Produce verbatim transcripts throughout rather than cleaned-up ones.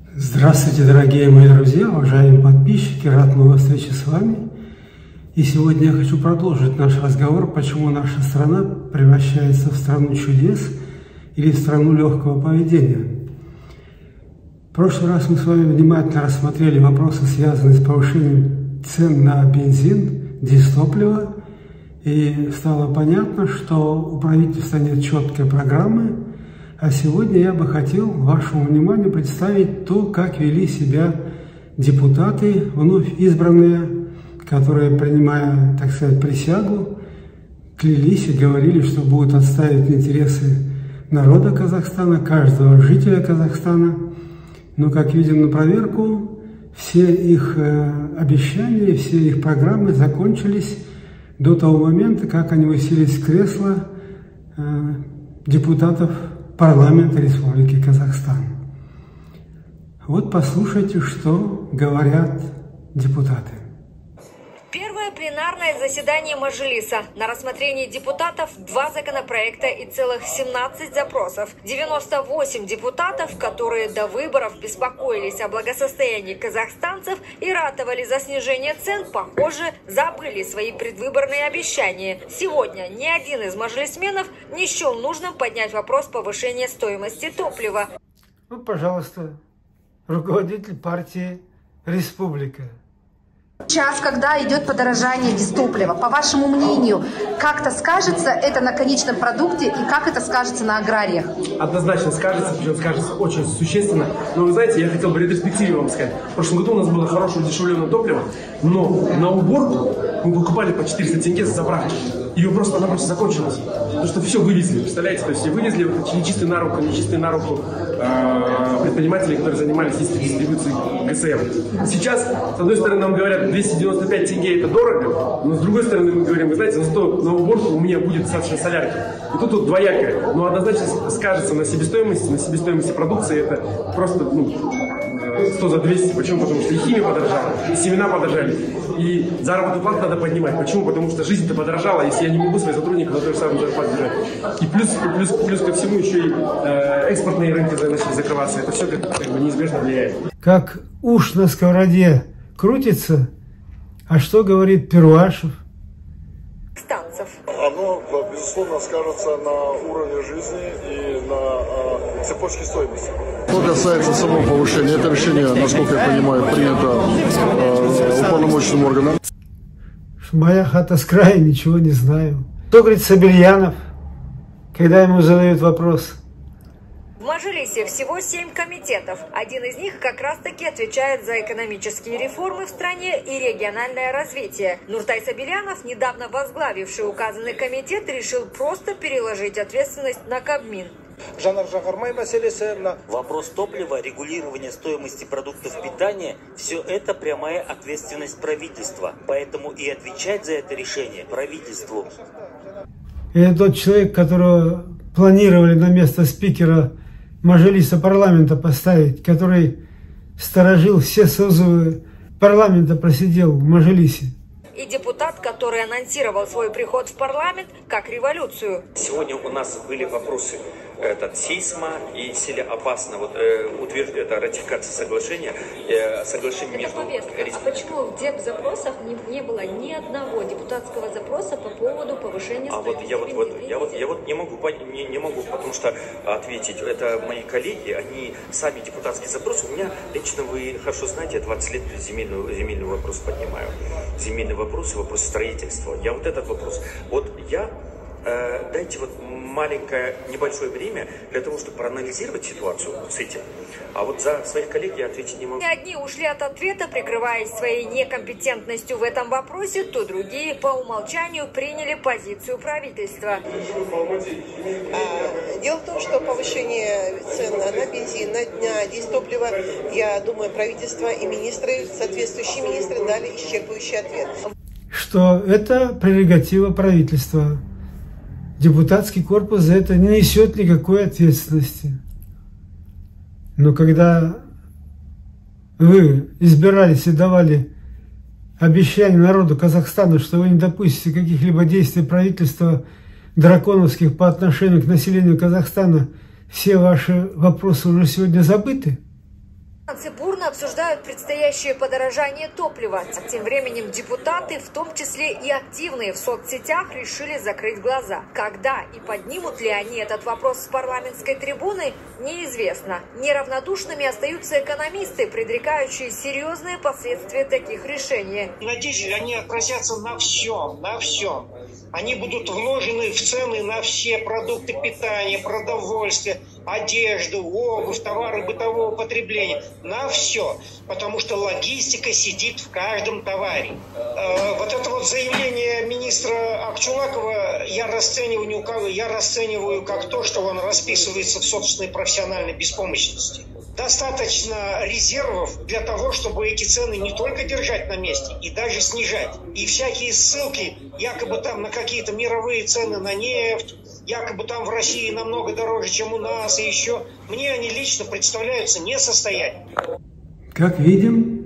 Здравствуйте, дорогие мои друзья, уважаемые подписчики, рад новой встрече с вами. И сегодня я хочу продолжить наш разговор, почему наша страна превращается в страну чудес или в страну легкого поведения. В прошлый раз мы с вами внимательно рассмотрели вопросы, связанные с повышением цен на бензин, дизтопливо, и стало понятно, что у правительства нет четкой программы. А сегодня я бы хотел вашему вниманию представить то, как вели себя депутаты, вновь избранные, которые, принимая, так сказать, присягу, клялись и говорили, что будут отстаивать интересы народа Казахстана, каждого жителя Казахстана. Но, как видим на проверку, все их э, обещания, все их программы закончились до того момента, как они уселись в кресло э, депутатов парламента Республики Казахстан. Вот послушайте, что говорят депутаты. Первое пленарное заседание Мажилиса. На рассмотрении депутатов два законопроекта и целых семнадцать запросов. девяносто восемь депутатов, которые до выборов беспокоились о благосостоянии казахстанцев и ратовали за снижение цен, похоже, забыли свои предвыборные обещания. Сегодня ни один из мажилисменов не счел нужным поднять вопрос повышения стоимости топлива. Ну, пожалуйста, руководитель партии «Республика». Сейчас, когда идет подорожание дизтоплива, по вашему мнению, как-то скажется это на конечном продукте и как это скажется на аграриях? Однозначно скажется, причем скажется очень существенно. Но вы знаете, я хотел бы ретроспективе вам сказать. В прошлом году у нас было хорошее удешевленное топливо, но на уборку мы покупали по четыреста тенге за заправку. Ее просто-напросто закончилось. Потому что все вывезли, представляете? То есть все вывезли вот эти нечистые на руку, нечистые на руку э, предприниматели, которые занимались дистрибуцией ГСМ. Сейчас, с одной стороны, нам говорят, двести девяносто пять тенге это дорого, но с другой стороны мы говорим, вы знаете, зато на уборку у меня будет достаточно солярки. И тут вот двоякое. Но однозначно скажется на себестоимости, на себестоимости продукции это просто ну, сто за двести. Почему? Потому что и химия подорожала, и семена подорожали, и заработную плату надо поднимать. Почему? Потому что жизнь-то подорожала, если я не могу своих сотрудников на той же самой зарплате держать. И плюс, плюс, плюс ко всему еще и э, экспортные рынки начали закрываться. Это все как, как бы неизбежно влияет. Как уж на сковороде крутится, а что говорит Первашев? Станцев. Оно, безусловно, скажется на уровне жизни и на э, цепочке стоимости. Что касается самого повышения, это решение, насколько я понимаю, принято э, уполномоченным органом. Моя хата с края, ничего не знаю. Что говорит Сабельянов, когда ему задают вопрос? В Мажилисе всего семь комитетов. Один из них как раз-таки отвечает за экономические реформы в стране и региональное развитие. Нуртай Сабельянов, недавно возглавивший указанный комитет, решил просто переложить ответственность на Кабмин. Вопрос топлива, регулирование стоимости продуктов питания – все это прямая ответственность правительства. Поэтому и отвечать за это решение правительству. Это тот человек, которого планировали на место спикера Мажилиса парламента поставить, который сторожил все созывы парламента, просидел в Мажилисе. И депутат, который анонсировал свой приход в парламент как революцию. Сегодня у нас были вопросы этот, сейсма и силе опасно вот, э, утверждать, это ратификация соглашения, э, соглашение это между... повестка. А почему в депзапросах не, не было ни одного депутатского запроса по поводу повышения а стоимости? Вот я вот, вот, я вот я вот не могу не, не могу, потому что ответить. Это мои коллеги, они сами депутатские запросы. У меня лично, вы хорошо знаете, я двадцать лет земельный, земельный вопрос поднимаю. Земельный вопрос, вопрос строительства. Я вот этот вопрос. Вот я э, дайте вот маленькое, небольшое время для того, чтобы проанализировать ситуацию с этим. А вот за своих коллег я ответить не могу. Одни ушли от ответа, прикрываясь своей некомпетентностью в этом вопросе, то другие по умолчанию приняли позицию правительства. Дело в том, что повышение цен на бензин, на дизтопливо, я думаю, правительство и министры, соответствующие министры дали исчерпывающий ответ. Что это прерогатива правительства. Депутатский корпус за это не несет никакой ответственности. Но когда вы избирались и давали обещание народу Казахстана, что вы не допустите каких-либо действий правительства драконовских по отношению к населению Казахстана, все ваши вопросы уже сегодня забыты? Бурно обсуждают предстоящее подорожание топлива. Тем временем депутаты, в том числе и активные в соцсетях, решили закрыть глаза. Когда и поднимут ли они этот вопрос с парламентской трибуны, неизвестно. Неравнодушными остаются экономисты, предрекающие серьезные последствия таких решений. Надеюсь, они отразятся на всем, на всем. Они будут вложены в цены на все продукты питания, продовольствие, одежду, обувь, товары бытового потребления. На все. Потому что логистика сидит в каждом товаре. Э, вот это вот заявление министра Акчулакова я расцениваю, не у кого, я расцениваю как то, что он расписывается в собственной профессиональной беспомощности. Достаточно резервов для того, чтобы эти цены не только держать на месте, и даже снижать. И всякие ссылки, якобы там на какие-то мировые цены на нефть, якобы там в России намного дороже, чем у нас, и еще, мне они лично представляются несостоятельными. Как видим,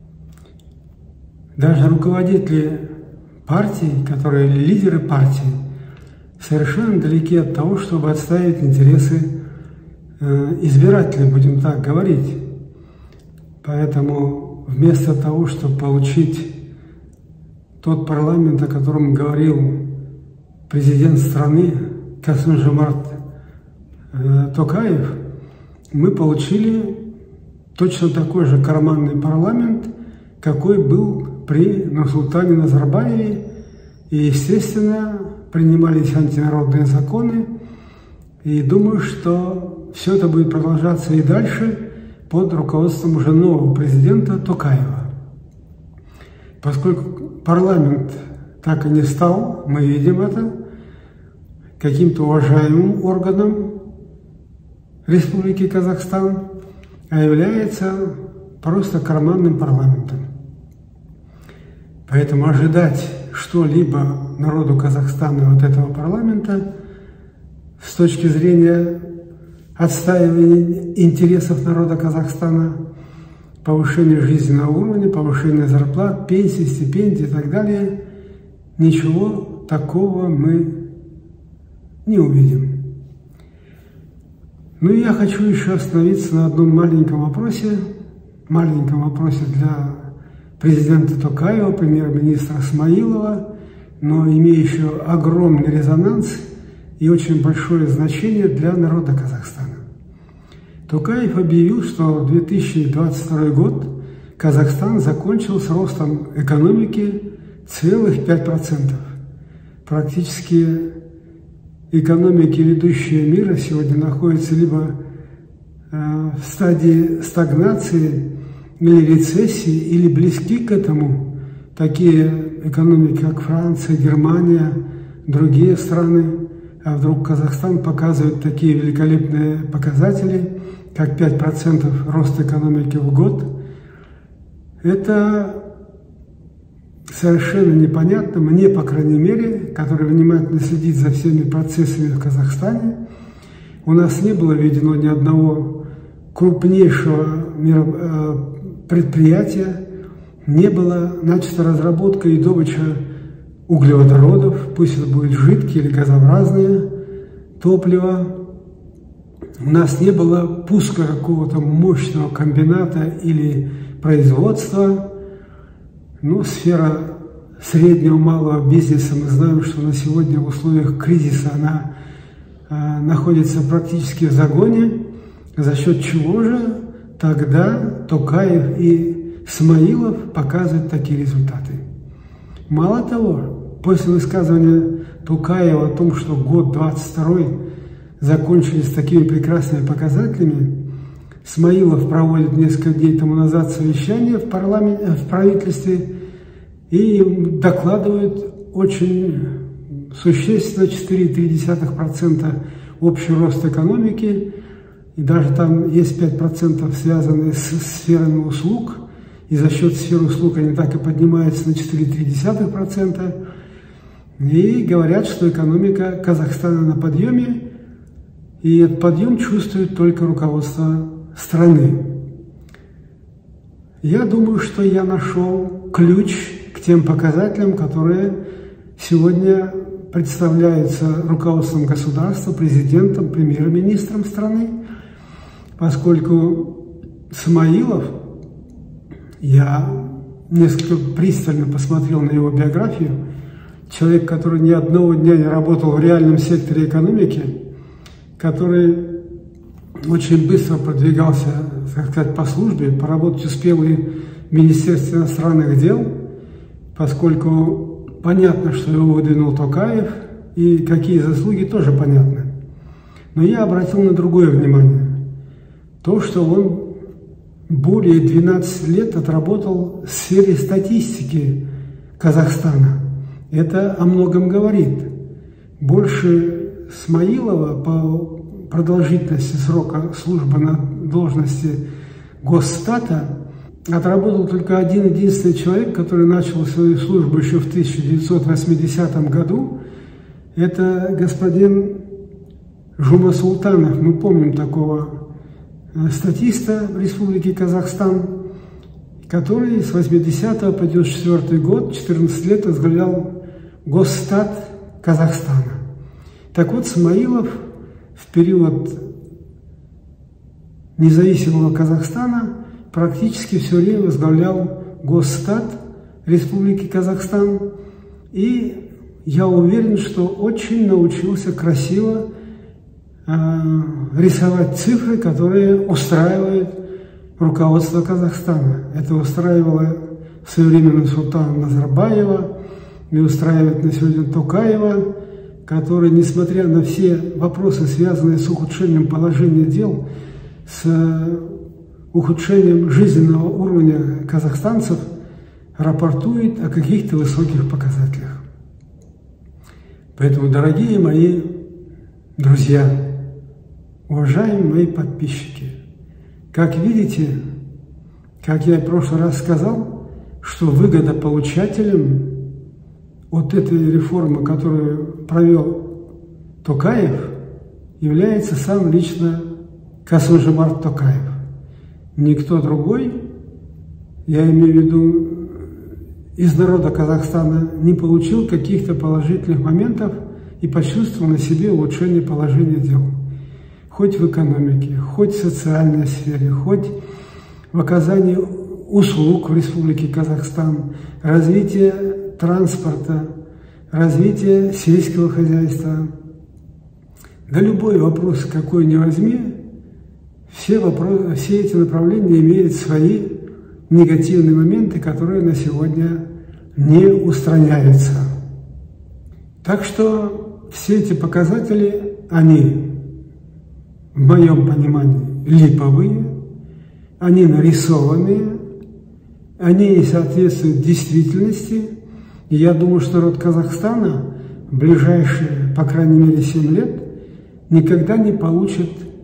даже руководители партий, которые лидеры партий, совершенно далеки от того, чтобы отстаивать интересы избирателей, будем так говорить. Поэтому вместо того, чтобы получить тот парламент, о котором говорил президент страны Касым-Жомарт Токаев, мы получили точно такой же карманный парламент, какой был при Нурсултане Назарбаеве. И, естественно, принимались антинародные законы. И думаю, что все это будет продолжаться и дальше под руководством уже нового президента Токаева. Поскольку парламент так и не стал, мы видим это, каким-то уважаемым органом Республики Казахстан, а является просто карманным парламентом. Поэтому ожидать что-либо народу Казахстана от этого парламента с точки зрения отстаивания интересов народа Казахстана, повышения жизненного уровня, повышения зарплат, пенсий, стипендий и так далее, ничего такого мы не увидим. Ну и я хочу еще остановиться на одном маленьком вопросе, маленьком вопросе для президента Токаева, премьер-министра Смаилова, но имеющего огромный резонанс и очень большое значение для народа Казахстана. Токаев объявил, что две тысячи двадцать второй год Казахстан закончил с ростом экономики целых пять процентов. Практически экономики ведущие мира сегодня находятся либо э, в стадии стагнации или рецессии, или близки к этому. Такие экономики, как Франция, Германия, другие страны. А вдруг Казахстан показывает такие великолепные показатели, как пять процентов роста экономики в год. Это совершенно непонятно, мне, по крайней мере, который внимательно следит за всеми процессами в Казахстане. У нас не было введено ни одного крупнейшего предприятия, не было начата разработка и добыча углеводородов, пусть это будет жидкие или газообразные топлива. У нас не было пуска какого-то мощного комбината или производства. Ну, сфера среднего малого бизнеса, мы знаем, что на сегодня в условиях кризиса она э, находится практически в загоне. За счет чего же тогда Токаев и Смаилов показывают такие результаты? Мало того, после высказывания Токаева о том, что год двадцать второй закончились такими прекрасными показателями, Смаилов проводит несколько дней тому назад совещание в, парламенте, в правительстве и докладывает очень существенно четыре целых три десятых процента общий рост экономики, и даже там есть пять процентов, связанные с сферами услуг, и за счет сферы услуг они так и поднимаются на четыре целых три десятых процента. И говорят, что экономика Казахстана на подъеме, и этот подъем чувствует только руководство страны. Я думаю, что я нашел ключ к тем показателям, которые сегодня представляются руководством государства, президентом, премьер-министром страны, поскольку Смаилов, я несколько пристально посмотрел на его биографию. Человек, который ни одного дня не работал в реальном секторе экономики, который очень быстро продвигался, так сказать, по службе, поработать успел и в Министерстве иностранных дел, поскольку понятно, что его выдвинул Токаев, и какие заслуги тоже понятны. Но я обратил на другое внимание. То, что он более двенадцати лет отработал в сфере статистики Казахстана. Это о многом говорит. Больше Смаилова по продолжительности срока службы на должности Госстата отработал только один единственный человек, который начал свою службу еще в тысяча девятьсот восьмидесятом году. Это господин Жума Султанов. Мы помним такого статиста в Республике Казахстан, который с восьмидесятого по девяносто четвёртый год, четырнадцать лет, возглавлял Госстат Казахстана. Так вот, Смаилов в период независимого Казахстана практически все время возглавлял Госстат Республики Казахстан, и я уверен, что очень научился красиво э, рисовать цифры, которые устраивают руководство Казахстана. Это устраивало в свое время Нурсултана Назарбаева и устраивает на сегодня Токаева, который, несмотря на все вопросы, связанные с ухудшением положения дел, с ухудшением жизненного уровня казахстанцев, рапортует о каких-то высоких показателях. Поэтому, дорогие мои друзья, уважаемые мои подписчики, как видите, как я в прошлый раз сказал, что выгодополучателем от этой реформы, которую провел Токаев, является сам лично Касым-Жомарт Токаев. Никто другой, я имею в виду из народа Казахстана, не получил каких-то положительных моментов и почувствовал на себе улучшение положения дел. Хоть в экономике, хоть в социальной сфере, хоть в оказании услуг в Республике Казахстан, развитие транспорта, развитие сельского хозяйства. Да любой вопрос, какой ни возьми, все, вопросы, все эти направления имеют свои негативные моменты, которые на сегодня не устраняются. Так что все эти показатели, они, в моем понимании, липовые, они нарисованные, они не соответствуют действительности. И я думаю, что народ Казахстана в ближайшие, по крайней мере, семь лет никогда не получит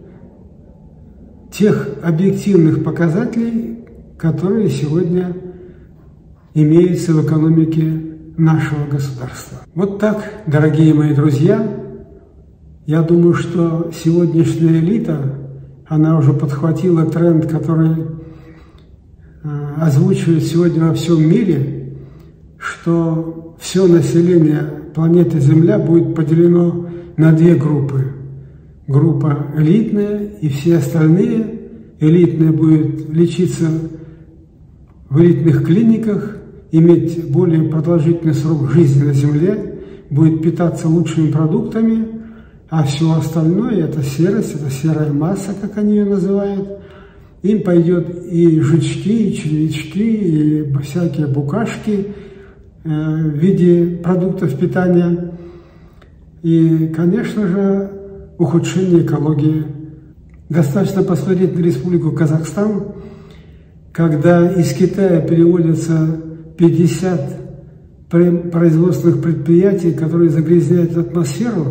тех объективных показателей, которые сегодня имеются в экономике нашего государства. Вот так, дорогие мои друзья, я думаю, что сегодняшняя элита, она уже подхватила тренд, который озвучивает сегодня во всем мире, что все население планеты Земля будет поделено на две группы. Группа элитная и все остальные. Элитная будет лечиться в элитных клиниках, иметь более продолжительный срок жизни на Земле, будет питаться лучшими продуктами, а все остальное – это серость, это серая масса, как они ее называют. Им пойдет и жучки, и червячки, и всякие букашки в виде продуктов питания. И, конечно же, ухудшение экологии. Достаточно посмотреть на Республику Казахстан, когда из Китая переводятся пятьдесят производственных предприятий, которые загрязняют атмосферу,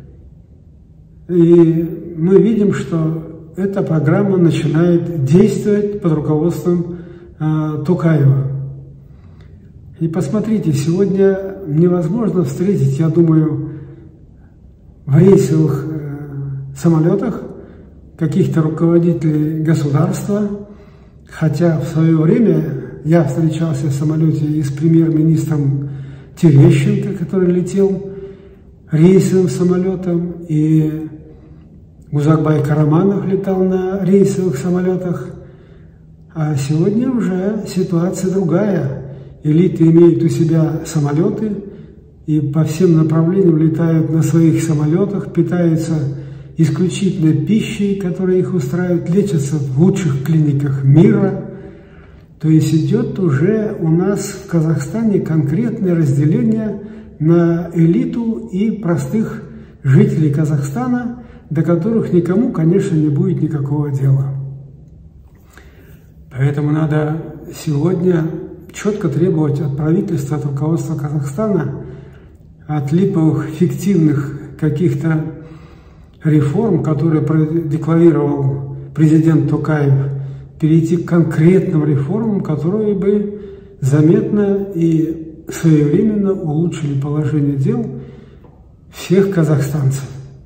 и мы видим, что эта программа начинает действовать под руководством э, Токаева. И посмотрите, сегодня невозможно встретить, я думаю, в рейсовых э, самолетах каких-то руководителей государства, хотя в свое время я встречался в самолете и с премьер-министром Терещенко, который летел рейсовым самолетом, и Узакбай Караманов летал на рейсовых самолетах. А сегодня уже ситуация другая. Элиты имеют у себя самолеты и по всем направлениям летают на своих самолетах, питаются исключительно пищей, которая их устраивает, лечатся в лучших клиниках мира. То есть идет уже у нас в Казахстане конкретное разделение на элиту и простых жителей Казахстана, до которых никому, конечно, не будет никакого дела. Поэтому надо сегодня четко требовать от правительства, от руководства Казахстана, от липовых фиктивных каких-то реформ, которые декларировал президент Токаев, перейти к конкретным реформам, которые бы заметно и своевременно улучшили положение дел всех казахстанцев.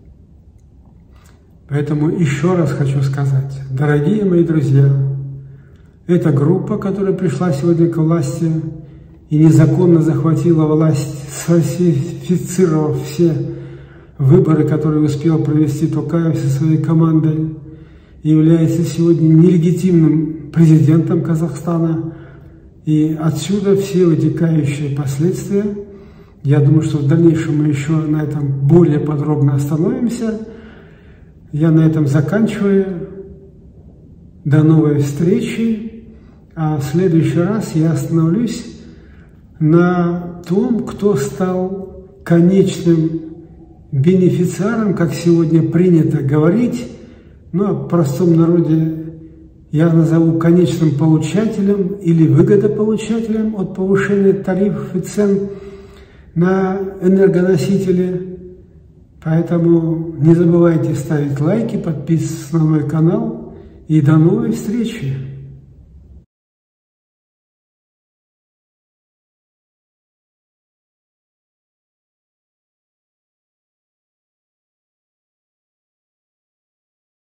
Поэтому еще раз хочу сказать, дорогие мои друзья, эта группа, которая пришла сегодня к власти и незаконно захватила власть, сфальсифицировав все выборы, которые успел провести Токаев со своей командой, является сегодня нелегитимным президентом Казахстана. И отсюда все вытекающие последствия. Я думаю, что в дальнейшем мы еще на этом более подробно остановимся. Я на этом заканчиваю. До новой встречи. А в следующий раз я остановлюсь на том, кто стал конечным бенефициаром, как сегодня принято говорить, ну, а в простом народе я назову конечным получателем или выгодополучателем от повышения тарифов и цен на энергоносители. Поэтому не забывайте ставить лайки, подписываться на мой канал и до новой встречи!